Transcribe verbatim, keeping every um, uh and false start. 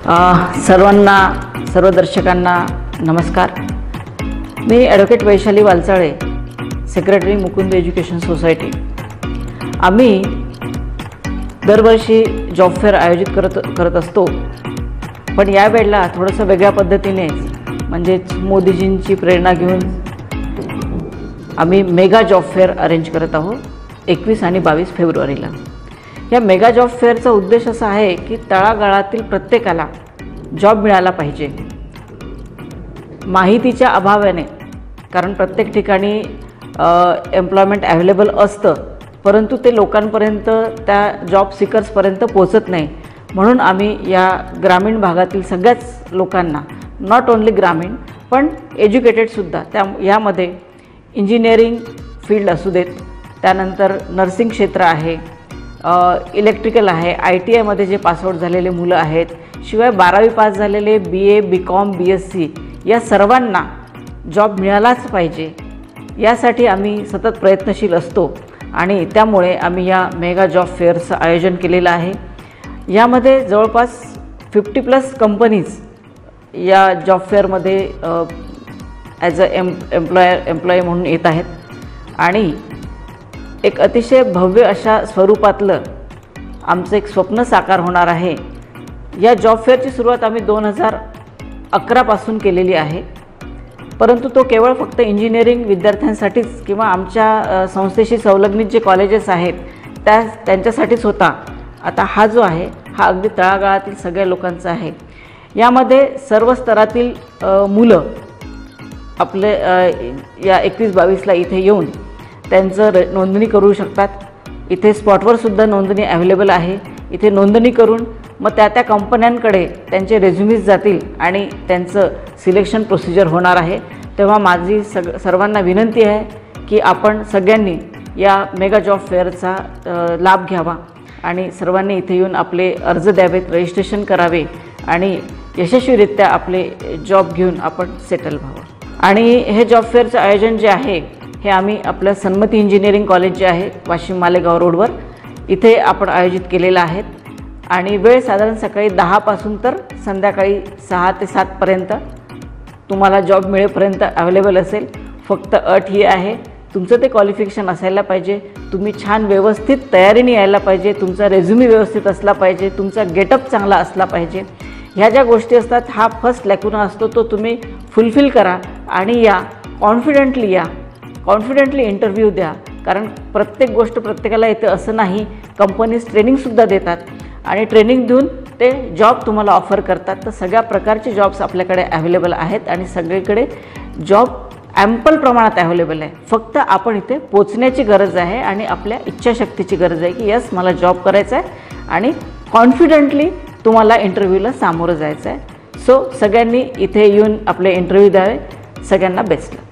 सर्वांना सर्व दर्शकांना नमस्कार। मी advocate Vaishali Walchale, secretary Mukund education society. आम्ही दरवर्षी जॉब फेअर आयोजित करत करत असतो, पण या वेळेला थोडंसं वेगळ्या पद्धतीने म्हणजेच मोदीजींची प्रेरणा घेऊन आम्ही मेगा जॉब फेअर अरेंज करत आहोत एकवीस आणि बावीस फेब्रुवारीला। या मेगा जॉब फेअरचा उद्देश असा आहे की तळागाळातील प्रत्येकाला जॉब मिळाला पाहिजे। माहितीच्या अभावाने, कारण प्रत्येक ठिकाणी एम्प्लॉयमेंट अवेलेबल असतं, परंतु ते लोकांपर्यंत, त्या जॉब सीकर्सपर्यंत पोहोचत नाही। म्हणून आम्ही या ग्रामीण भागातील सगळ्याच लोकांना, नॉट ओन्ली ग्रामीण पण एज्युकेटेडसुद्धा, त्या यामध्ये इंजिनिअरिंग फील्ड असू देत, त्यानंतर नर्सिंग क्षेत्र आहे, इलेक्ट्रिकल आहे, आय टी आयमध्ये जे पासआउट झालेले मुलं आहेत, शिवाय बारावी पास झालेले B A B com B S C, या सर्वांना जॉब मिळालाच पाहिजे यासाठी आम्ही सतत प्रयत्नशील असतो आणि त्यामुळे आम्ही या मेगा जॉब फेअरचं आयोजन केलेलं आहे। यामध्ये जवळपास फिफ्टी प्लस कंपनीज या जॉब फेअरमध्ये as a em employer employee म्हणून येत आहेत आणि एक अतिशय भव्य अशा स्वरूपातलं आमचं एक स्वप्न साकार होणार आहे। या जॉब फेअरची सुरुवात आम्ही दोन हजार अकरापासून केलेली आहे, परंतु तो केवळ फक्त इंजिनिअरिंग विद्यार्थ्यांसाठीच किंवा आमच्या संस्थेशी संलग्नित जे कॉलेजेस आहेत त्या त्यांच्यासाठीच होता। आता हा जो आहे हा अगदी तळागाळातील सगळ्या लोकांचा आहे। यामध्ये सर्व स्तरातील मुलं आपले या एकवीस बावीसला इथे येऊन त्यांचं र नोंदणी करू शकतात। इथे स्पॉटवर सुद्धा नोंदणी अवेलेबल आहे। इथे नोंदणी करून मग त्या त्या कंपन्यांकडे त्यांचे रेझ्युमीज जातील आणि त्यांचं सिलेक्शन प्रोसिजर होणार आहे। तेव्हा माझी सग सर्वांना विनंती आहे की आपण सगळ्यांनी या मेगा जॉब फेअरचा लाभ घ्यावा आणि सर्वांनी इथे येऊन आपले अर्ज द्यावेत, रजिस्ट्रेशन करावे आणि यशस्वीरित्या आपले जॉब घेऊन आपण सेटल व्हावं। आणि हे जॉब फेअरचं आयोजन जे आहे हे आम्ही आपलं सन्मती इंजिनिअरिंग कॉलेज जे आहे वाशिम मालेगाव रोडवर इथे आपण आयोजित केलेलं आहे आणि वेळ साधारण सकाळी दहापासून तर संध्याकाळी सहा ते सातपर्यंत तुम्हाला जॉब मिळेपर्यंत अवेलेबल असेल। फक्त अट ही आहे, तुमचं ते क्वालिफिकेशन असायला पाहिजे, तुम्ही छान व्यवस्थित तयारीने यायला पाहिजे, तुमचा रेझ्युमी व्यवस्थित असला पाहिजे, तुमचा गेटअप चांगला असला पाहिजे। ह्या ज्या गोष्टी असतात, हा फर्स्ट लॅकुना असतो, तो तुम्ही फुलफिल करा आणि या कॉन्फिडेंटली या कॉन्फिडेंटली इंटरव्ह्यू द्या। कारण प्रत्येक गोष्ट प्रत्येकाला येते असं नाही, कंपनीज ट्रेनिंगसुद्धा देतात आणि ट्रेनिंग देऊन ते जॉब तुम्हाला ऑफर करतात। तर सगळ्या प्रकारचे जॉब्स आपल्याकडे अवेलेबल आहेत आणि सगळीकडे जॉब ॲम्पल प्रमाणात अवेलेबल आहे। फक्त आपण इथे पोचण्याची गरज आहे आणि आपल्या इच्छाशक्तीची गरज आहे की यस मला जॉब करायचा आहे आणि कॉन्फिडेंटली तुम्हाला इंटरव्ह्यूला सामोरं जायचं आहे। सो सगळ्यांनी इथे येऊन आपले इंटरव्ह्यू द्यावे। सगळ्यांना बेस्ट लक।